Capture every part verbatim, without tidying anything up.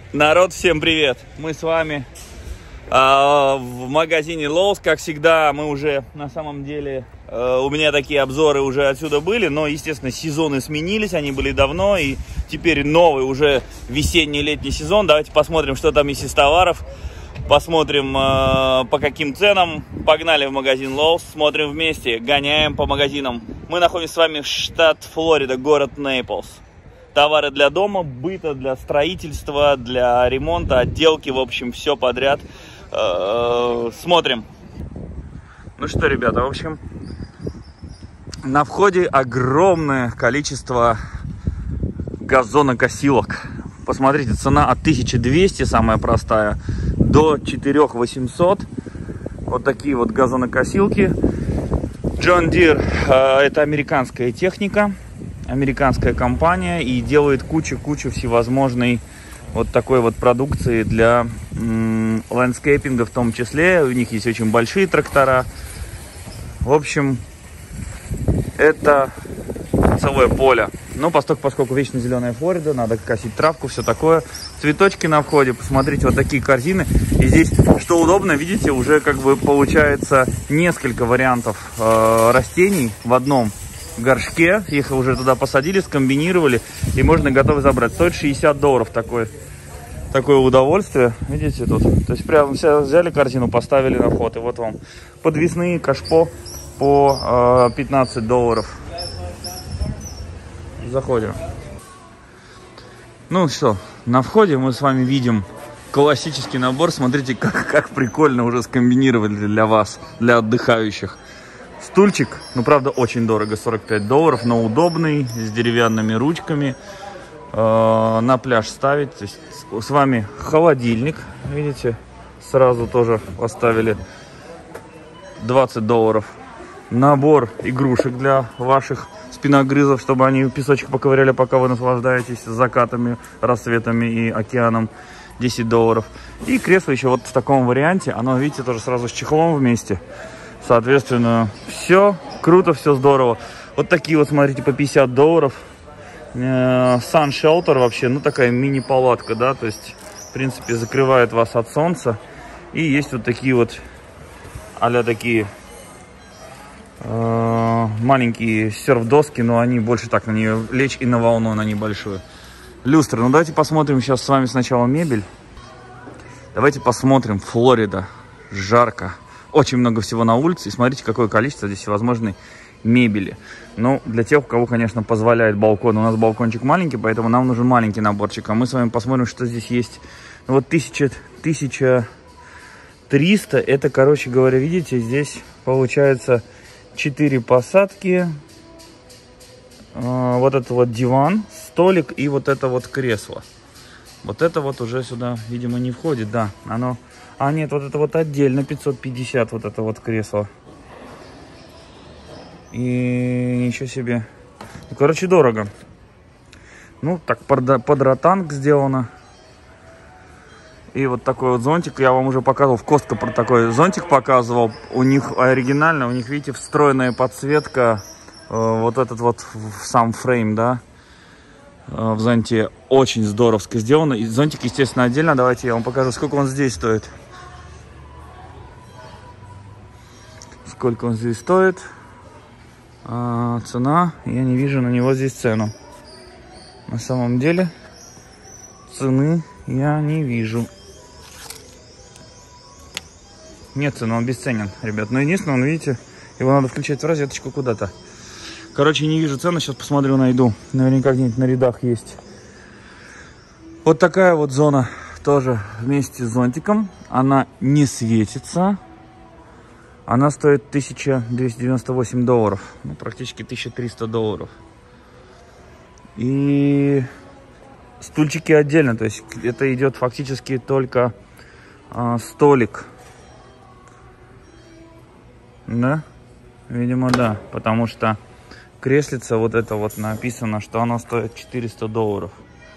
Народ, всем привет! Мы с вами э, в магазине Lowe's. Как всегда, мы уже на самом деле, э, у меня такие обзоры уже отсюда были, но, естественно, сезоны сменились, они были давно, и теперь новый уже весенний-летний сезон. Давайте посмотрим, что там есть из товаров, посмотрим э, по каким ценам. Погнали в магазин Lowe's, смотрим вместе, гоняем по магазинам. Мы находимся с вами в штат Флорида, город Нейплс. Товары для дома, быта, для строительства, для ремонта, отделки, в общем, все подряд. Смотрим. Ну что, ребята, в общем, на входе огромное количество газонокосилок. Посмотрите, цена от тысячи двухсот, самая простая, до четырёх тысяч восьмисот. Вот такие вот газонокосилки. John Deere – это американская техника. Американская компания, и делает кучу-кучу всевозможной вот такой вот продукции для м, ландскейпинга в том числе. У них есть очень большие трактора. В общем, это целое поле. Но поскольку, поскольку вечно зеленая Флорида, надо косить травку, все такое. Цветочки на входе, посмотрите, вот такие корзины. И здесь, что удобно, видите, уже как бы получается несколько вариантов э, растений в одном горшке. Их уже туда посадили, скомбинировали, и можно готовы забрать. Стоит шестьдесят долларов такое, такое удовольствие. Видите тут? То есть прям все взяли корзину, поставили на вход, и вот вам подвесные кашпо по э, пятнадцать долларов. Заходим. Ну что, на входе мы с вами видим классический набор. Смотрите, как, как прикольно уже скомбинировали для вас, для отдыхающих. Стульчик, ну правда очень дорого, сорок пять долларов, но удобный, с деревянными ручками, э, на пляж ставить. То есть с вами холодильник, видите, сразу тоже поставили двадцать долларов. Набор игрушек для ваших спиногрызов, чтобы они песочек поковыряли, пока вы наслаждаетесь закатами, рассветами и океаном, десять долларов. И кресло еще вот в таком варианте, оно, видите, тоже сразу с чехлом вместе. Соответственно, все круто, все здорово. Вот такие вот, смотрите, по пятьдесят долларов. Sun Shelter вообще, ну такая мини-палатка, да, то есть, в принципе, закрывает вас от солнца. И есть вот такие вот, а-ля такие э, маленькие серф-доски, но они больше так на нее лечь и на волну, на небольшую. Люстры. Ну давайте посмотрим сейчас с вами сначала мебель. Давайте посмотрим. Флорида. Жарко. Очень много всего на улице. И смотрите, какое количество здесь всевозможной мебели. Ну, для тех, у кого, конечно, позволяет балкон. У нас балкончик маленький, поэтому нам нужен маленький наборчик. А мы с вами посмотрим, что здесь есть. Вот тысяча, тысяча триста. Это, короче говоря, видите, здесь получается четыре посадки. Вот это вот диван, столик и вот это вот кресло. Вот это вот уже сюда, видимо, не входит. Да, оно... А нет, вот это вот отдельно пятьсот пятьдесят, вот это вот кресло. И ничего себе. Ну, короче, дорого. Ну, так под, под ротанг сделано. И вот такой вот зонтик. Я вам уже показывал, в Костко про такой зонтик показывал. У них оригинально, у них, видите, встроенная подсветка. Э, вот этот вот сам фрейм, да. Э, в зонте очень здоровско сделано. И зонтик, естественно, отдельно. Давайте я вам покажу, сколько он здесь стоит. Сколько он здесь стоит. А, цена. Я не вижу на него здесь цену. На самом деле цены я не вижу. Нет цены, он бесценен, ребят. Но единственное, он, видите, его надо включать в розеточку куда-то. Короче, не вижу цены. Сейчас посмотрю, найду. Наверняка где-нибудь на рядах есть. Вот такая вот зона тоже вместе с зонтиком. Она не светится. Она стоит тысяча двести девяносто восемь долларов. Ну, практически тысяча триста долларов. И стульчики отдельно. То есть это идет фактически только а, столик. Да? Видимо, да. Потому что креслица вот это вот написано, что оно стоит четыреста долларов.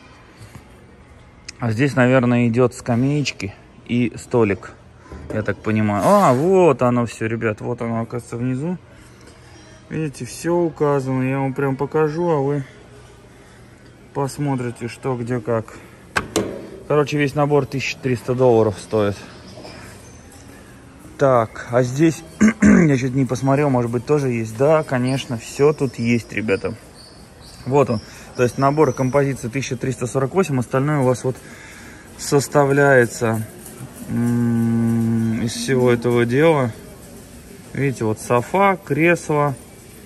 А здесь, наверное, идет скамеечки и столик. Я так понимаю. А, вот оно все, ребят. Вот оно, оказывается, внизу. Видите, все указано. Я вам прям покажу, а вы посмотрите, что, где, как. Короче, весь набор тысяча триста долларов стоит. Так, а здесь я чуть не посмотрел, может быть, тоже есть. Да, конечно, все тут есть, ребята. Вот он. То есть набор композиции тысяча триста сорок восемь. Остальное у вас вот составляется из всего этого дела. Видите, вот софа, кресло.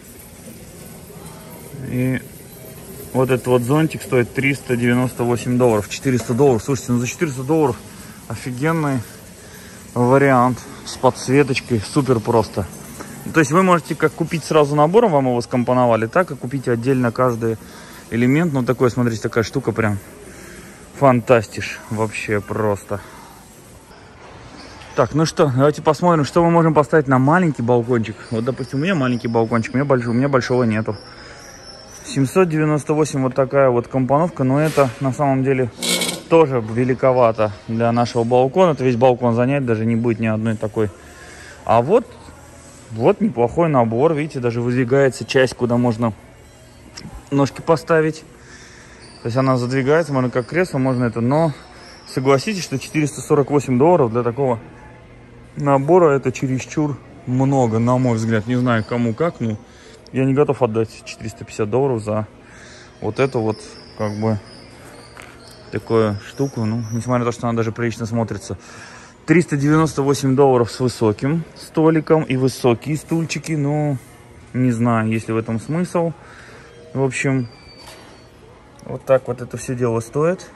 И вот этот вот зонтик стоит триста девяносто восемь долларов. четыреста долларов. Слушайте, ну за четыреста долларов офигенный вариант с подсветочкой. Супер просто. То есть вы можете как купить сразу набором, вам его скомпоновали, так и купить отдельно каждый элемент. Ну такой, смотрите, такая штука прям фантастиш. Вообще просто. Так, ну что, давайте посмотрим, что мы можем поставить на маленький балкончик. Вот, допустим, у меня маленький балкончик, у меня, большой, у меня большого нету. семьсот девяносто восемь вот такая вот компоновка, но это на самом деле тоже великовато для нашего балкона. Это весь балкон занять, даже не будет ни одной такой. А вот, вот неплохой набор, видите, даже выдвигается часть, куда можно ножки поставить. То есть она задвигается, можно как кресло, можно это, но согласитесь, что четыреста сорок восемь долларов для такого набора это чересчур много, на мой взгляд. Не знаю, кому как, но я не готов отдать четыреста пятьдесят долларов за вот эту вот, как бы, такую штуку. Ну, несмотря на то, что она даже прилично смотрится. триста девяносто восемь долларов с высоким столиком и высокие стульчики. Ну, не знаю, есть ли в этом смысл. В общем, вот так вот это все дело стоит.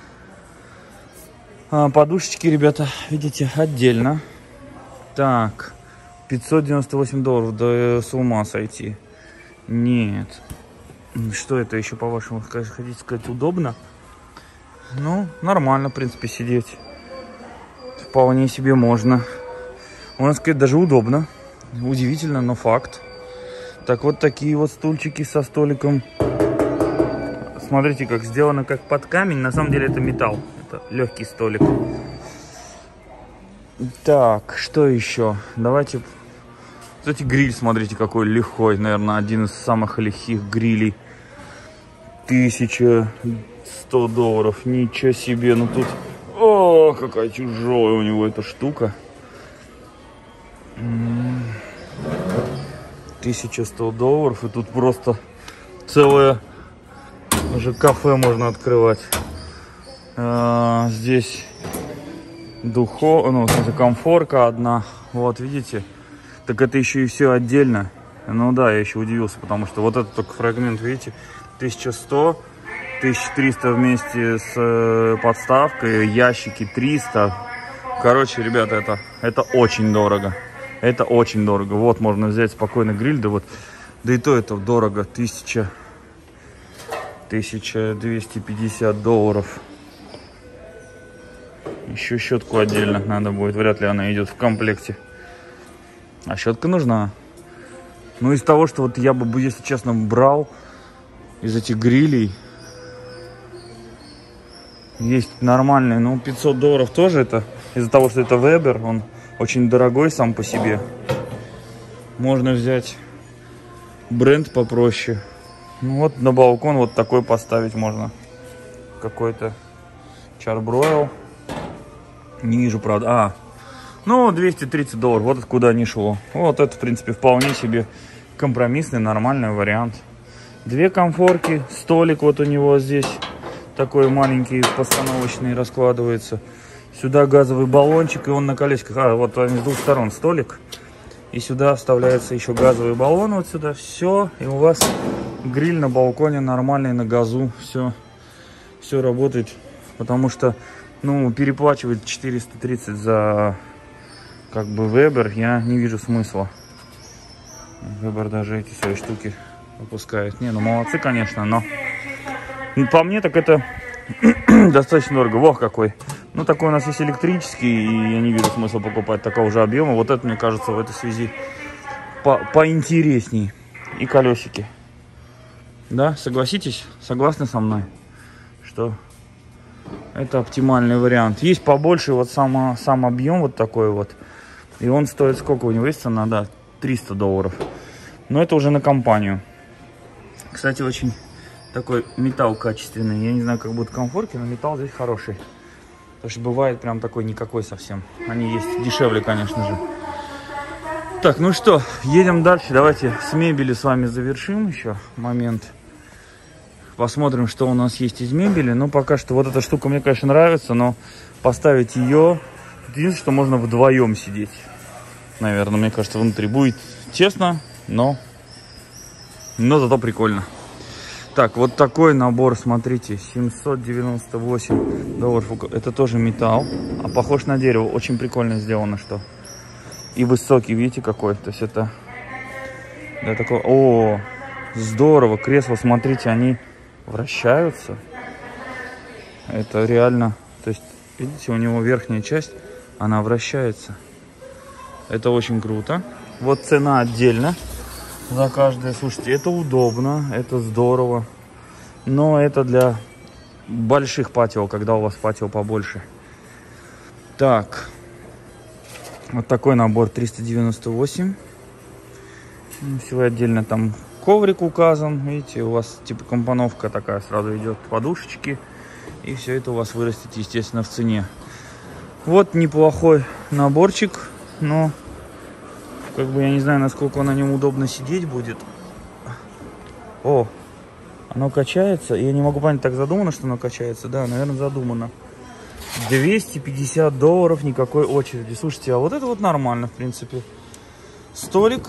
А, подушечки, ребята, видите, отдельно. Так, пятьсот девяносто восемь долларов, да с ума сойти. Нет. Что это еще, по-вашему, хотите сказать, удобно? Ну, нормально, в принципе, сидеть. Вполне себе можно. Можно сказать, даже удобно. Удивительно, но факт. Так, вот такие вот стульчики со столиком. Смотрите, как сделано, как под камень. На самом деле это металл. Это легкий столик. Так, что еще? Давайте... Кстати, гриль, смотрите, какой легкой. Наверное, один из самых легких грилей. тысяча сто долларов. Ничего себе. Ну тут... О, какая тяжелая у него эта штука. тысяча сто долларов. И тут просто целое уже кафе можно открывать. А, здесь духов... Ну, это комфорка одна. Вот, видите? Так это еще и все отдельно. Ну да, я еще удивился, потому что вот этот только фрагмент, видите, тысяча сто, тысяча триста вместе с подставкой, ящики триста. Короче, ребята, это, это очень дорого. Это очень дорого. Вот, можно взять спокойно гриль, да вот, да и то это дорого. Тысяча, тысяча двести пятьдесят долларов. Еще щетку отдельно надо будет, вряд ли она идет в комплекте. А щетка нужна. Ну, из того, что вот я бы, если честно, брал из этих грилей, есть нормальные, ну, пятьсот долларов тоже это, из-за того, что это Weber, он очень дорогой сам по себе. Можно взять бренд попроще. Ну, вот на балкон вот такой поставить можно. Какой-то Char-Broil. Не вижу, правда. А, ну, двести тридцать долларов, вот откуда не шло. Вот это, в принципе, вполне себе компромиссный, нормальный вариант. Две комфорки, столик вот у него здесь такой маленький, постановочный, раскладывается. Сюда газовый баллончик, и он на колесиках. А, вот с двух сторон столик. И сюда вставляется еще газовый баллон, вот сюда. Все, и у вас гриль на балконе нормальный, на газу. Все, все работает, потому что, ну, переплачивать четыреста тридцать за... как бы Weber, я не вижу смысла. Weber даже эти свои штуки выпускает. Не, ну молодцы, конечно, но по мне так это достаточно дорого. Вох какой. Ну, такой у нас есть электрический, и я не вижу смысла покупать такого же объема. Вот это, мне кажется, в этой связи по поинтересней. И колесики. Да, согласитесь? Согласны со мной, что это оптимальный вариант. Есть побольше, вот сам, сам объем вот такой вот. И он стоит, сколько у него есть цена? Да, триста долларов. Но это уже на компанию. Кстати, очень такой металл качественный. Я не знаю, как будут комфорки, но металл здесь хороший. Потому что бывает прям такой никакой совсем. Они есть дешевле, конечно же. Так, ну что, едем дальше. Давайте с мебели с вами завершим еще момент. Посмотрим, что у нас есть из мебели. Ну, пока что вот эта штука мне, конечно, нравится, но поставить ее... Единственное, что можно вдвоем сидеть. Наверное, мне кажется, внутри будет тесно, но... Но зато прикольно. Так, вот такой набор, смотрите, семьсот девяносто восемь долларов. Это тоже металл, а похож на дерево. Очень прикольно сделано, что. И высокий, видите, какой. То есть это... Да, такой... О, здорово. Кресла, смотрите, они вращаются. Это реально... То есть, видите, у него верхняя часть, она вращается. Это очень круто. Вот цена отдельно за каждое. Слушайте, это удобно, это здорово. Но это для больших патио, когда у вас патио побольше. Так. Вот такой набор триста девяносто восемь. Всего отдельно там коврик указан. Видите, у вас типа компоновка такая сразу идет, подушечки. И все это у вас вырастет, естественно, в цене. Вот неплохой наборчик, но как бы я не знаю, насколько на нем удобно сидеть будет. О, оно качается. Я не могу понять, так задумано, что оно качается? Да, наверное, задумано. двести пятьдесят долларов, никакой очереди. Слушайте, а вот это вот нормально, в принципе. Столик.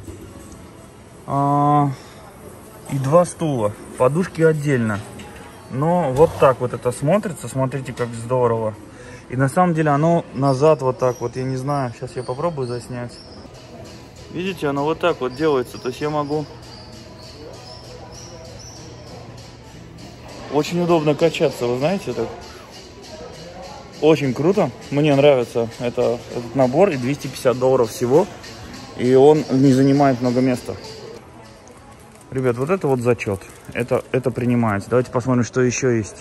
А, и два стула. Подушки отдельно. Но вот так вот это смотрится. Смотрите, как здорово. И на самом деле оно назад вот так вот. Я не знаю, сейчас я попробую заснять. Видите, оно вот так вот делается. То есть я могу... Очень удобно качаться, вы знаете, так. Очень круто. Мне нравится это, этот набор. И двести пятьдесят долларов всего. И он не занимает много места. Ребят, вот это вот зачет. Это, это принимается. Давайте посмотрим, что еще есть.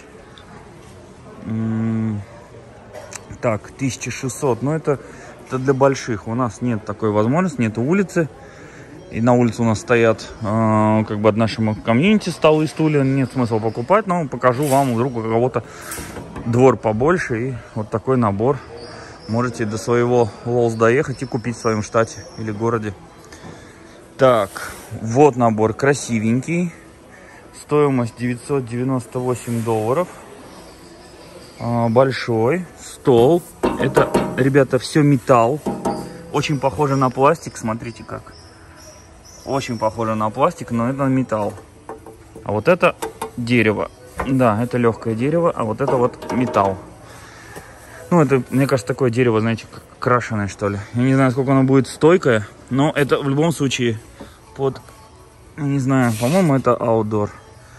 М-м- так, тысяча шестьсот. Но это, это для больших. У нас нет такой возможности, нет улицы. И на улице у нас стоят э, как бы от нашего комьюнити столы и стулья. Нет смысла покупать, но покажу вам, вдруг у кого-то двор побольше. И вот такой набор. Можете до своего Лолс доехать и купить в своем штате или городе. Так, вот набор красивенький. Стоимость девятьсот девяносто восемь долларов. Э, большой. Стол. Это, ребята, все металл. Очень похоже на пластик. Смотрите как. Очень похоже на пластик, но это металл. А вот это дерево. Да, это легкое дерево, а вот это вот металл. Ну, это, мне кажется, такое дерево, знаете, как крашеное, что ли. Я не знаю, сколько оно будет стойкое, но это в любом случае под... Не знаю, по-моему, это outdoor.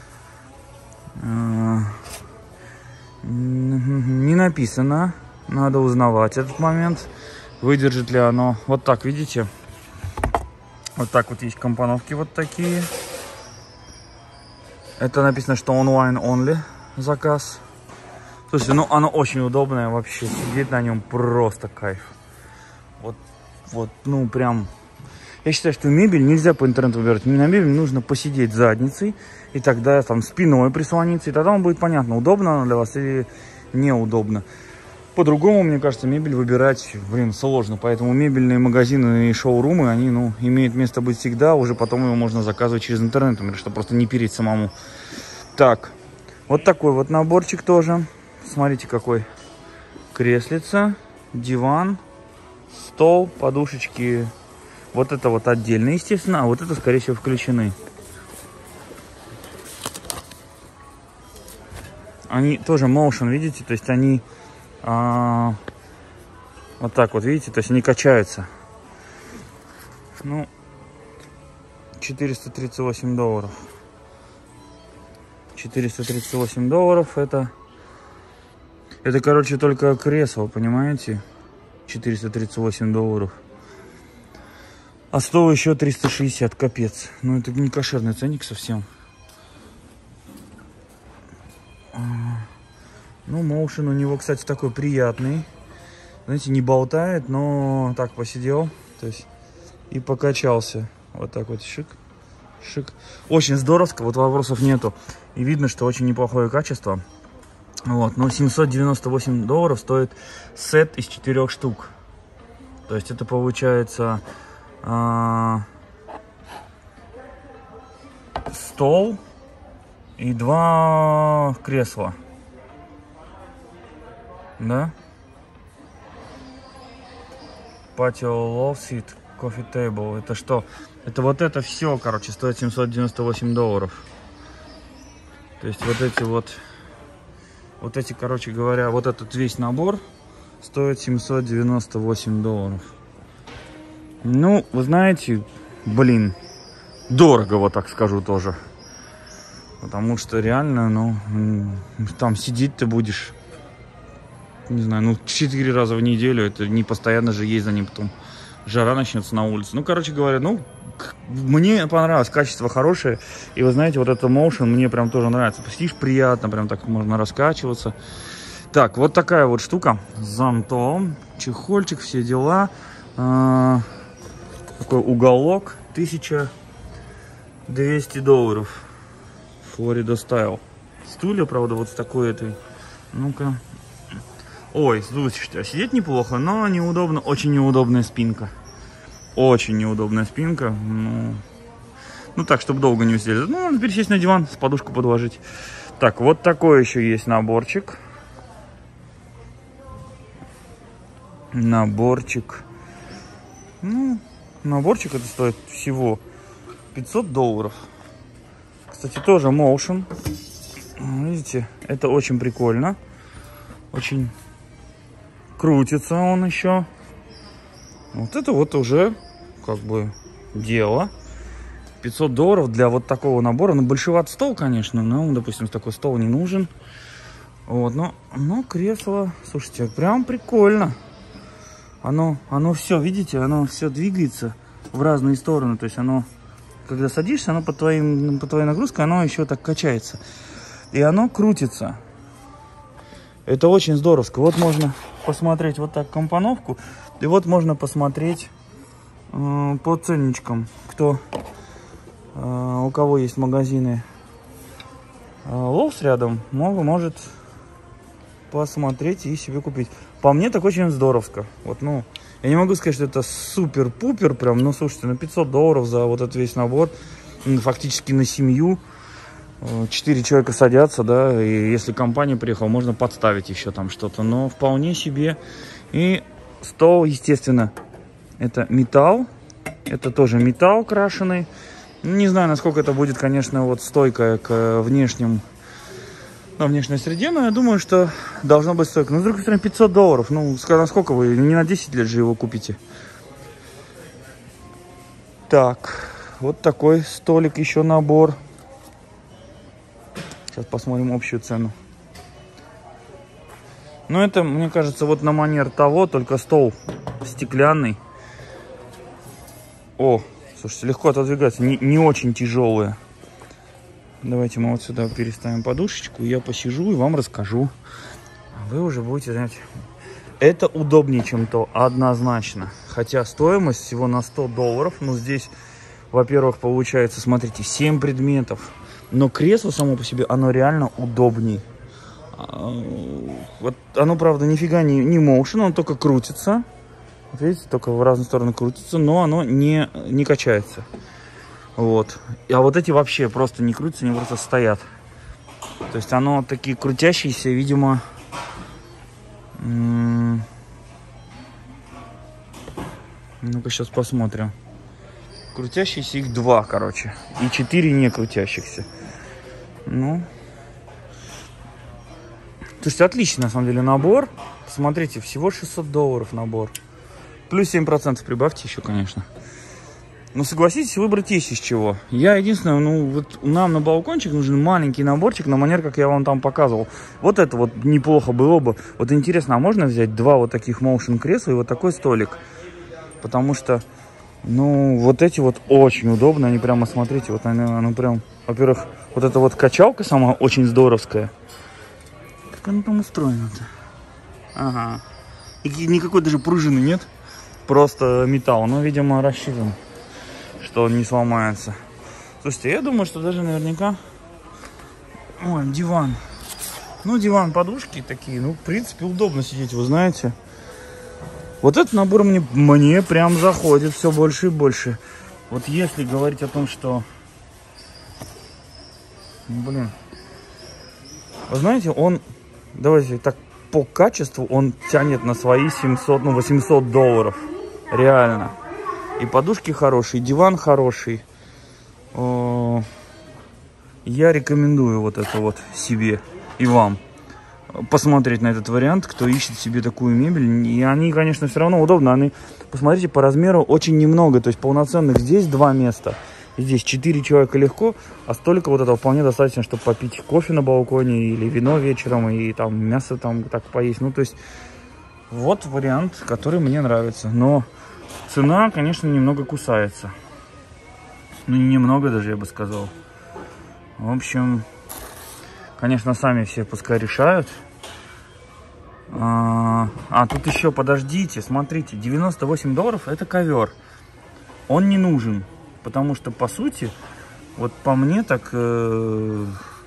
Не написано. Надо узнавать этот момент. Выдержит ли оно. Вот так, видите? Вот так вот есть компоновки вот такие. Это написано, что online only заказ. Слушайте, ну оно очень удобное вообще. Сидеть на нем просто кайф. Вот, вот, ну прям. Я считаю, что мебель нельзя по интернету выбирать. На мебель нужно посидеть задницей. И тогда там спиной прислониться. И тогда вам будет понятно, удобно она для вас или неудобно. По-другому, мне кажется, мебель выбирать, блин, сложно. Поэтому мебельные магазины и шоурумы, они, ну, имеют место быть всегда. Уже потом его можно заказывать через интернет, чтобы просто не переть самому. Так, вот такой вот наборчик тоже. Смотрите, какой. Креслица, диван, стол, подушечки. Вот это вот отдельно, естественно. А вот это, скорее всего, включены. Они тоже motion, видите? То есть они... А, вот так вот, видите, то есть они качаются. Ну, четыреста тридцать восемь долларов. четыреста тридцать восемь долларов это... Это, короче, только кресло, понимаете? четыреста тридцать восемь долларов. А стол еще триста шестьдесят, капец. Ну, это не кошерный ценник совсем. Ну, моушен у него, кстати, такой приятный. Знаете, не болтает, но так посидел. То есть и покачался. Вот так вот, шик, шик. Очень здоровско, вот вопросов нету. И видно, что очень неплохое качество. Вот, но семьсот девяносто восемь долларов стоит сет из четырех штук. То есть это получается а, стол и два кресла. Да? Patio Love Seat, Coffee Table. Это что? Это вот это все, короче, стоит семьсот девяносто восемь долларов. То есть вот эти вот, вот эти, короче говоря, вот этот весь набор стоит семьсот девяносто восемь долларов. Ну, вы знаете, блин, дорого, вот так скажу тоже. Потому что реально, ну, там сидеть ты будешь, не знаю, ну, четыре раза в неделю. Это не постоянно же есть за ним, потом жара начнется на улице. Ну, короче говоря, ну, мне понравилось, качество хорошее. И вы знаете, вот это Motion мне прям тоже нравится. Посидишь приятно, прям так можно раскачиваться. Так, вот такая вот штука с зонтом, чехольчик, все дела. А, такой уголок, тысяча двести долларов. Florida Style. Стулья, правда, вот с такой этой. Ну-ка. Ой, слушайте, сидеть неплохо, но неудобно, очень неудобная спинка. Очень неудобная спинка. Ну, ну так, чтобы долго не усидели. Ну, можно пересесть на диван, с подушку подложить. Так, вот такой еще есть наборчик. Наборчик. Ну, наборчик это стоит всего пятьсот долларов. Кстати, тоже Motion. Видите, это очень прикольно. Очень крутится он еще. Вот это вот уже как бы дело. пятьсот долларов для вот такого набора. Ну, большеват стол, конечно. Но, допустим, такой стол не нужен. Вот, но, но кресло, слушайте, прям прикольно. Оно, оно все, видите, оно все двигается в разные стороны. То есть оно, когда садишься, оно под, твоим, под твоей нагрузкой, оно еще так качается. И оно крутится. Это очень здоровско. Вот можно посмотреть вот так компоновку. И вот можно посмотреть э, по ценничкам. Кто, э, у кого есть магазины э, Lowe's рядом, мог, может посмотреть и себе купить. По мне так очень здоровско. Вот, ну, я не могу сказать, что это супер-пупер прям. Но слушайте, на пятьсот долларов за вот этот весь набор, ну, фактически на семью. Четыре человека садятся, да, и если компания приехала, можно подставить еще там что-то, но вполне себе. И стол, естественно, это металл, это тоже металл крашеный. Не знаю, насколько это будет, конечно, вот стойкое к внешним, на внешней среде, но я думаю, что должно быть стойко. Но с другой стороны, пятьсот долларов, ну, насколько вы, не на десять лет же его купите. Так, вот такой столик, еще набор. Сейчас посмотрим общую цену. Ну, это, мне кажется, вот на манер того, только стол стеклянный. О, слушайте, легко отодвигаться, не, не очень тяжелые. Давайте мы вот сюда переставим подушечку, я посижу и вам расскажу. А вы уже будете знать. Это удобнее, чем то, однозначно. Хотя стоимость всего на сто долларов. Но здесь, во-первых, получается, смотрите, семь предметов. Но кресло само по себе, оно реально удобней. Вот оно, правда, нифига не, не motion, оно только крутится. Вот видите, только в разные стороны крутится, но оно не, не качается. Вот. А вот эти вообще просто не крутятся, они просто стоят. То есть оно такие крутящиеся, видимо... Ну-ка сейчас посмотрим. Крутящиеся их два, короче. И четыре не крутящихся. Ну. Слушайте, отличный на самом деле набор. Посмотрите, всего шестьсот долларов набор. Плюс семь процентов прибавьте еще, конечно. Но согласитесь, выбрать есть из чего. Я единственное, ну вот нам на балкончик нужен маленький наборчик на манер, как я вам там показывал. Вот это вот неплохо было бы. Вот интересно, а можно взять два вот таких motion кресла и вот такой столик? Потому что, ну, вот эти вот очень удобно. Они прямо, смотрите, вот они, оно прям, во-первых, вот эта вот качалка сама очень здоровская. Как она там устроена-то? Ага. И никакой даже пружины нет. Просто металл. Но, видимо, рассчитан, что он не сломается. Слушайте, я думаю, что даже наверняка... Ой, диван. Ну, диван, подушки такие. Ну, в принципе, удобно сидеть, вы знаете. Вот этот набор мне, мне прям заходит все больше и больше. Вот если говорить о том, что... Блин. Вы знаете, он... Давайте так, по качеству он тянет на свои семьсот, ну, восемьсот долларов. Реально. И подушки хорошие, диван хороший. О, я рекомендую вот это вот себе и вам посмотреть на этот вариант, кто ищет себе такую мебель. И они, конечно, все равно удобны. Они, посмотрите, по размеру очень немного. То есть полноценных здесь два места. Здесь четыре человека легко, а столько вот этого вполне достаточно, чтобы попить кофе на балконе или вино вечером, и там мясо там так поесть. Ну, то есть, вот вариант, который мне нравится. Но цена, конечно, немного кусается. Ну, немного даже, я бы сказал. В общем, конечно, сами все пускай решают. А, а тут еще, подождите, смотрите, девяносто восемь долларов это ковер. Он не нужен, потому что, по сути, вот по мне так... Э,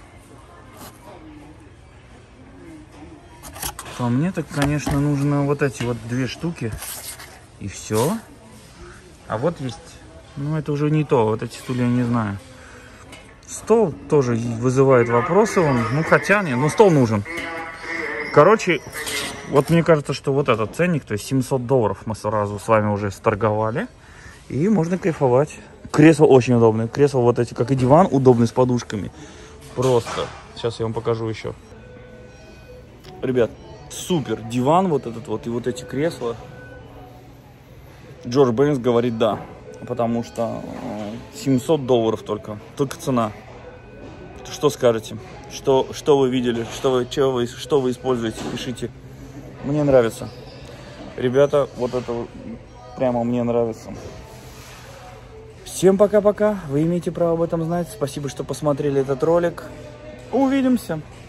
по мне так, конечно, нужно вот эти вот две штуки. И все. А вот есть... Ну, это уже не то. Вот эти стулья я не знаю. Стол тоже вызывает вопросы. Он, ну, хотя нет. Ну, стол нужен. Короче, вот мне кажется, что вот этот ценник, то есть семьсот долларов мы сразу с вами уже сторговали. И можно кайфовать. Кресло очень удобное. Кресло вот эти, как и диван, удобный с подушками. Просто. Сейчас я вам покажу еще. Ребят, супер. Диван вот этот вот и вот эти кресла. Джордж Бэнкс говорит да. Потому что семьсот долларов только. Только цена. Что скажете? Что, что вы видели? Что вы, что, вы, что вы используете? Пишите. Мне нравится. Ребята, вот это прямо мне нравится. Всем пока-пока. Вы имеете право об этом знать. Спасибо, что посмотрели этот ролик. Увидимся.